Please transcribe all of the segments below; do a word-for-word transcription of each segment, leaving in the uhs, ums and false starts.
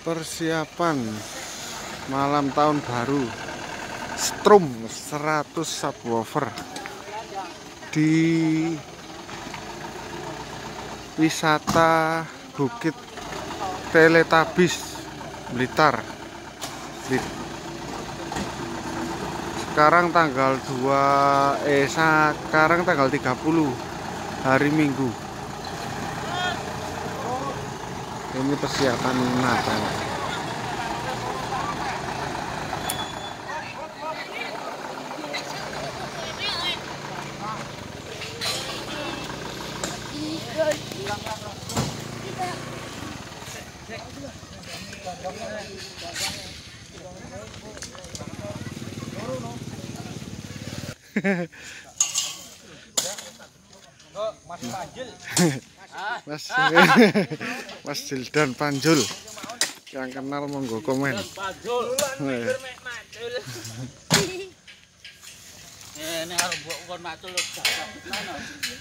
Persiapan malam tahun baru Strum seratus subwoofer di wisata Bukit Teletabis Blitar. Sekarang tanggal dua eh sekarang tanggal tiga puluh hari Minggu. Ini persiapan Natal. Mas Panjul. Mas Mas Jildan Panjul. Yang kenal monggo komen. Panjul. Eh nek arep mbok kon macul gak mana.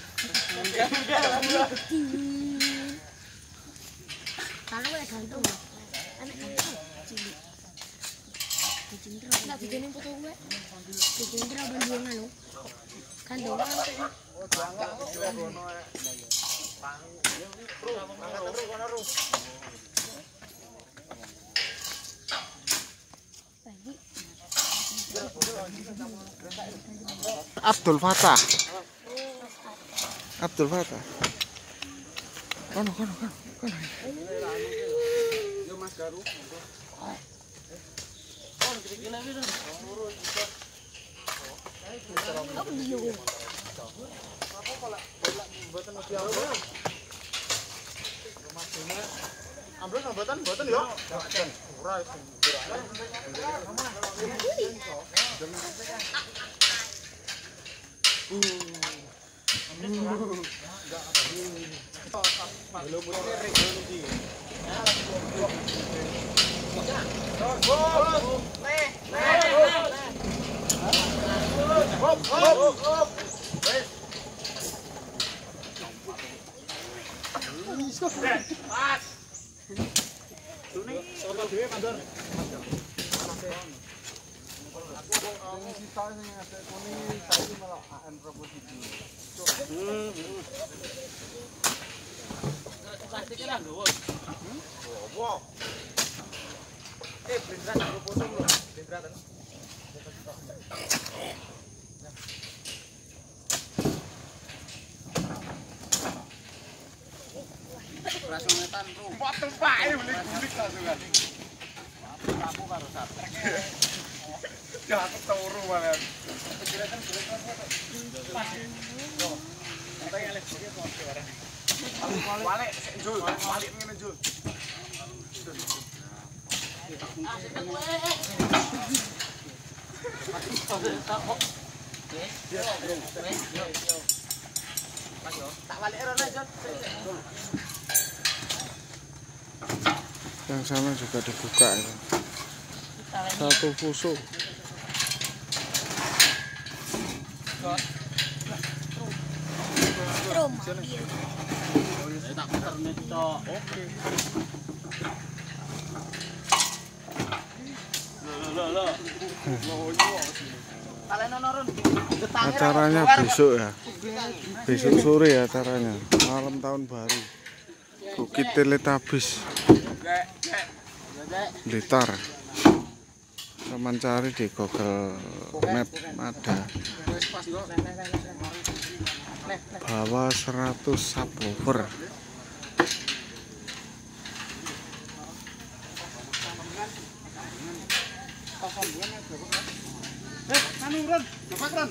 Kalau ya gantung. Anak gantung. Cilik. Dicindra. Enggak bikin foto gue. Dicindra bandungan lo. Gantung. Abdul Fatah. Abdul Fatah. Kono kono kono kono. Yo Mas Garu. Oh, kira-kira wis. Aku dia. Apa kalau mboten mesti apa? Rumahnya ambruk mboten mboten yo. Ora sing plastiknya lho. Apa? Eh, blendran aku potong lho. Blendran. Langsung ngetan bro. Foto pae bulik-bulik langsungan. Aku karo satrek. Ya aku turu banget. Kira-kira kira-kira. Kita yang lek iki kok ora. Balik, Jul. Balik ngene, Jul. Tak balik rono, Jul. Yang sana juga dibuka ya. Satu fuso. Tak puter tok. Oke. Loh loh loh. Acaranya besok ya. Besok sore ya acaranya. Malam tahun baru. Bukit Teletabis Blitar. Teman cari di Google Map ada. Bawa seratus subwoofer. Eh, anu Ron, dapat Ron.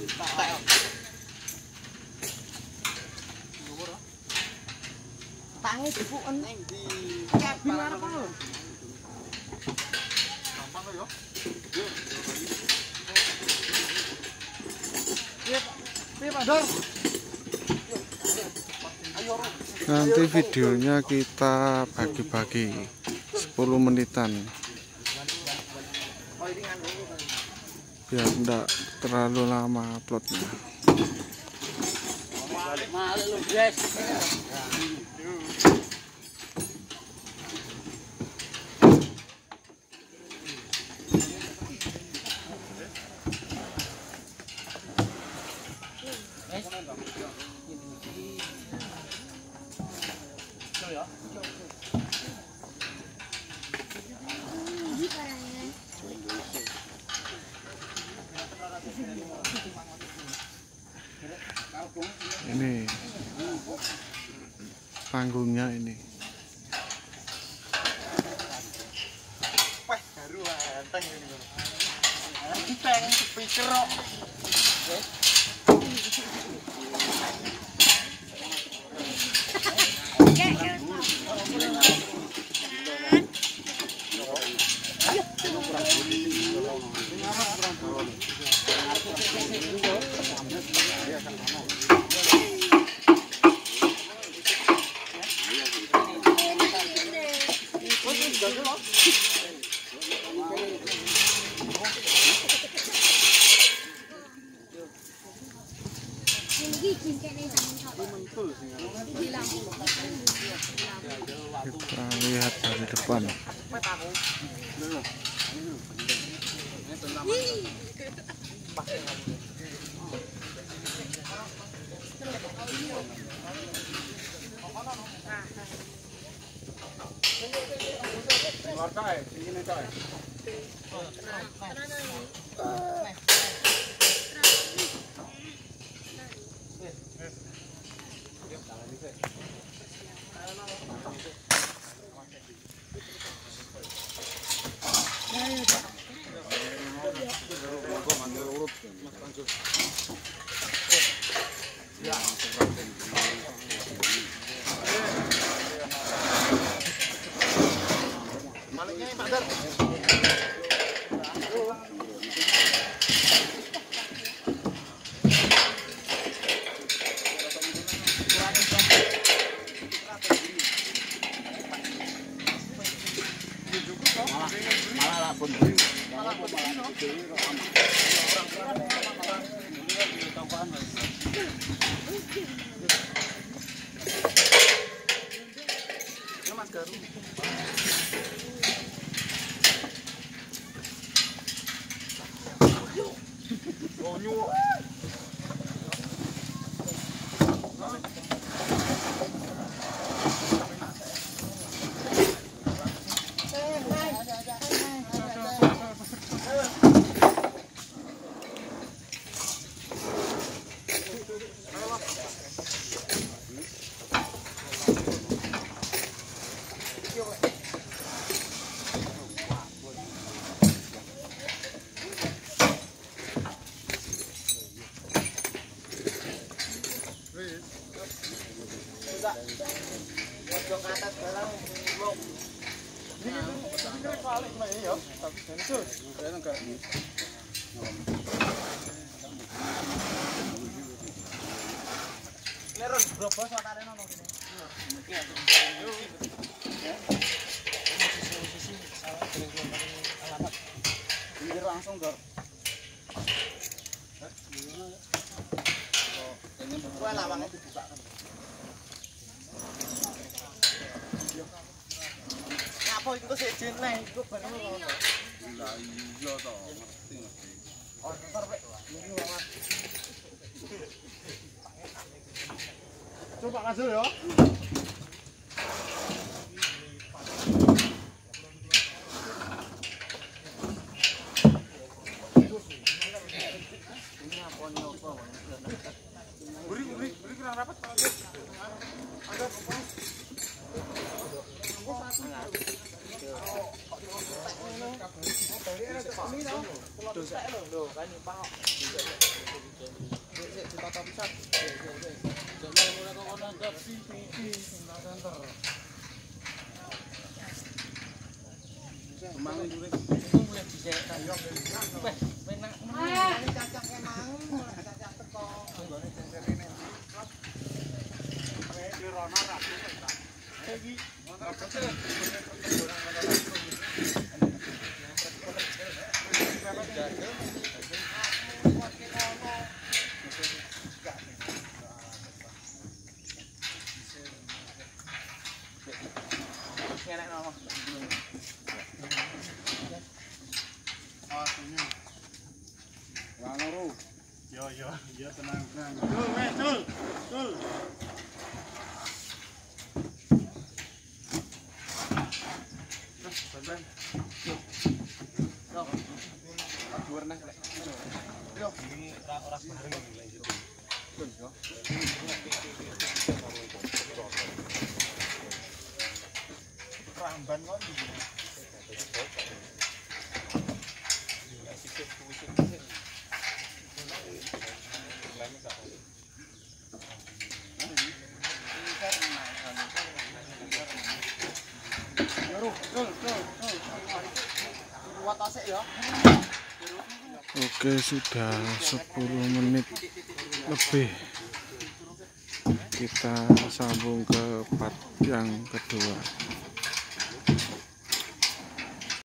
Tangi dipuken Ning di kabin arep lho. gampang yo. Nanti videonya kita bagi-bagi sepuluh menitan biar enggak terlalu lama uploadnya. Malik lu, guys. Ini parahnya. Ini panggungnya ini. Wah, baru enteng ini. Enteng speaker kok. Kita lihat dari depan. Langsung ke Wah, lawangnya dibuka. Apa itu sih jeneng iku baru ngono. Lah iya to, ngerti ngerti. Oh, ntar Pak. Ini lawang. Coba kasih ya. Beri, beri, beri kurang rapat Pak. Ada apa? Yo yo yo. Iya tenang tenang. Tul, wes, tul, tul. Terus, ban-ban. Yo. Yo. Dhuwur neh lek. Yo. Ini ora ora bareng lek itu. Tul, yo. Ramban kon iki. Oke, sudah sepuluh menit lebih. Kita sambung ke part yang kedua.